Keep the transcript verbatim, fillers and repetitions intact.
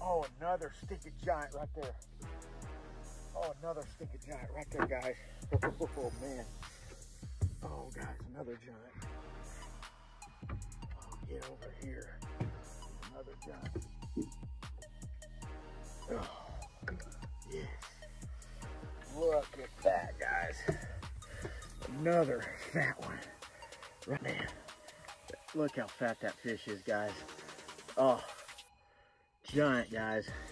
Oh, another stinking giant right there. Oh, another stinking giant right there, guys. Oh, man. Oh, guys, another giant. Oh, get over here. Another giant. Oh, yes. Look at that, guys. Another fat one. Right there. Look how fat that fish is, guys. Oh, giant, guys.